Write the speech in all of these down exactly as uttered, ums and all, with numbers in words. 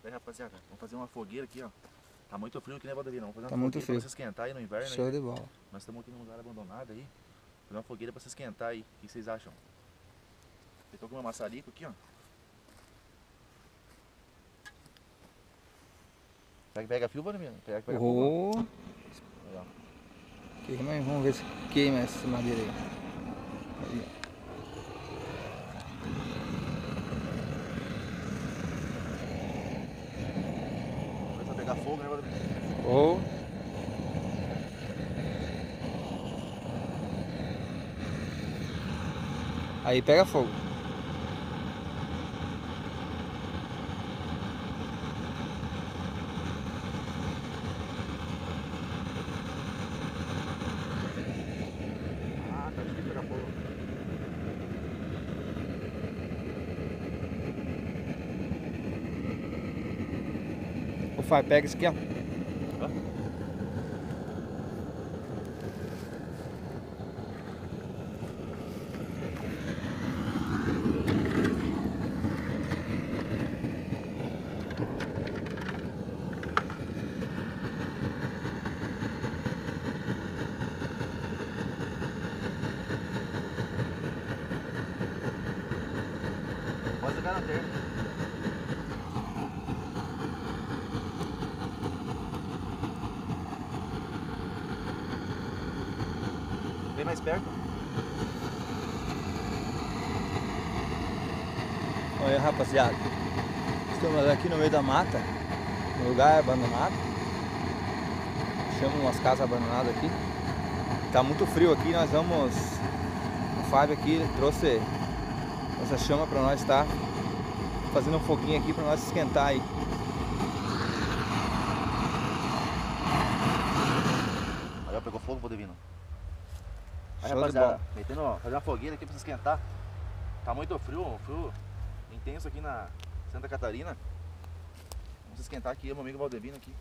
Aí, rapaziada, vamos fazer uma fogueira aqui, ó. Tá muito frio aqui, né, Valdevino? Vamos fazer uma Tá fogueira muito frio. pra se esquentar aí no inverno. Show aí. de bola. Nós estamos aqui num lugar abandonado aí. Fazer uma fogueira pra se esquentar aí. O que vocês acham? Eu tô com meu maçarico aqui, ó. Será que pega fio, Valdevino? Será que pega fogo? Oh. Aí, ó. Queima, vamos ver se queima essa madeira aí. Aí, ó. Começa a pegar fogo, né, Valdevino? Oh. Aí pega fogo. Ah, tá difícil pegar fogo. O Fábio, pega isso aqui, ó. Hã? Pode jogar na terra. Vem mais perto. Olha, rapaziada, estamos aqui no meio da mata, no lugar abandonado. Chama umas casas abandonadas aqui. Tá muito frio aqui, nós vamos. O Fábio aqui ele trouxe essa chama para nós estar fazendo um foguinho aqui para nós esquentar aí. Aí, ó, pegou fogo, Valdevino. Aí, Show de rapaziada, bola. metendo, ó, fazer uma fogueira aqui pra se esquentar. Tá muito frio, um frio intenso aqui na Santa Catarina. Vamos se esquentar aqui, meu amigo Valdevino aqui.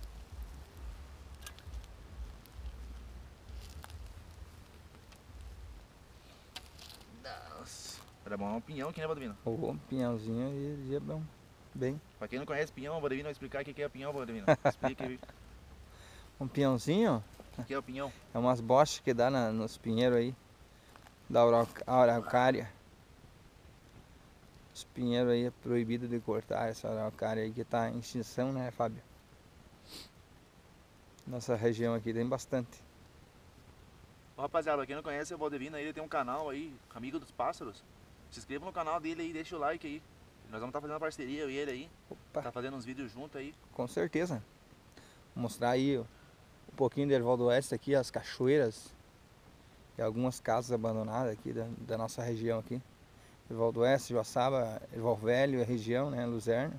Nossa. Era bom um pinhão aqui, né, Valdevino? O pinhãozinho e é bom, bem. Pra quem não conhece pinhão, o Valdevino vai explicar o que é pinhão, Valdevino. Explica aí. Um pinhãozinho O que é o pinhão? é umas bochas que dá na, nos pinheiros aí, da arauc- araucária. Os pinheiros aí é proibido de cortar essa araucária aí que tá em extinção, né, Fábio? Nossa região aqui tem bastante. Ô, rapaziada, pra quem não conhece o Valdevino aí, ele tem um canal aí, Amigo dos Pássaros. Se inscreva no canal dele aí, deixa o like aí. Nós vamos estar fazendo uma parceria, eu e ele aí. Opa, Tá fazendo uns vídeos juntos aí. com certeza. Vou mostrar aí ó, um pouquinho do Erval do Oeste aqui, as cachoeiras e algumas casas abandonadas aqui da, da nossa região aqui. Erval do Oeste, Joaçaba, Erval Velho, a região, né, Luzerna.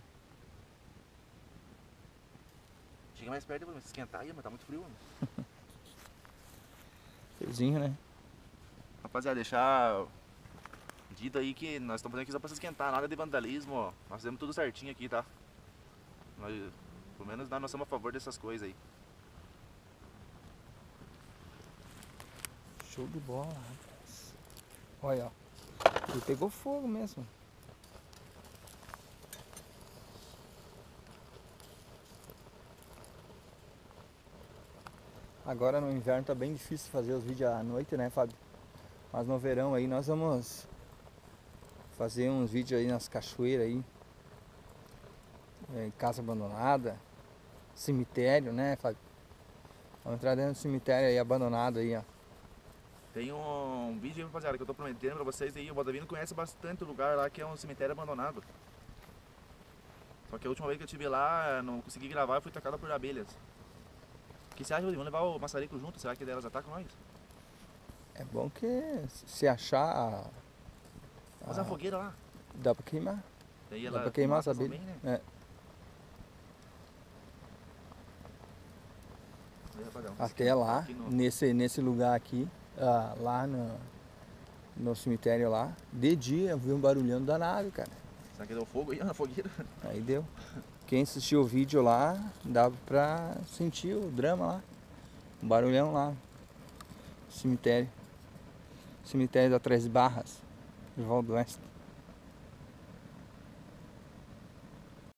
Chega mais perto pra se esquentar aí, mas tá muito frio, mano. Friozinho, né? Rapaziada, deixar dito aí que nós estamos fazendo aqui só pra se esquentar, nada de vandalismo, ó. Nós fizemos tudo certinho aqui, tá? Nós, pelo menos nós somos a favor dessas coisas aí. Show de bola, rapaz. Olha, ó. Ele pegou fogo mesmo. Agora no inverno tá bem difícil fazer os vídeos à noite, né, Fábio? Mas no verão aí nós vamos fazer uns vídeos aí nas cachoeiras aí. Em casa abandonada. Cemitério, né, Fábio? Vamos entrar dentro do cemitério aí abandonado aí, ó. Tem um vídeo, rapaziada, que eu tô prometendo pra vocês aí. O Valdevino conhece bastante o lugar lá, que é um cemitério abandonado. Só que a última vez que eu estive lá, não consegui gravar e fui atacada por abelhas. O que você acha, Valdevino? Vamos levar o maçarico junto? Será que elas atacam nós? É bom que se achar a, Fazer uma fogueira lá. dá pra queimar. Daí Dá ela pra queimar mata essa abelha. também, né? É. Aí, rapaziada, vamos Até esquentar lá, aqui no- nesse, nesse lugar aqui, ah, lá no, no cemitério lá, de dia eu vi um barulhão danado, cara. Será que deu fogo aí na fogueira? Aí deu. Quem assistiu o vídeo lá, dava pra sentir o drama lá. Um barulhão lá. Cemitério. Cemitério da Três Barras, Erval do Oeste.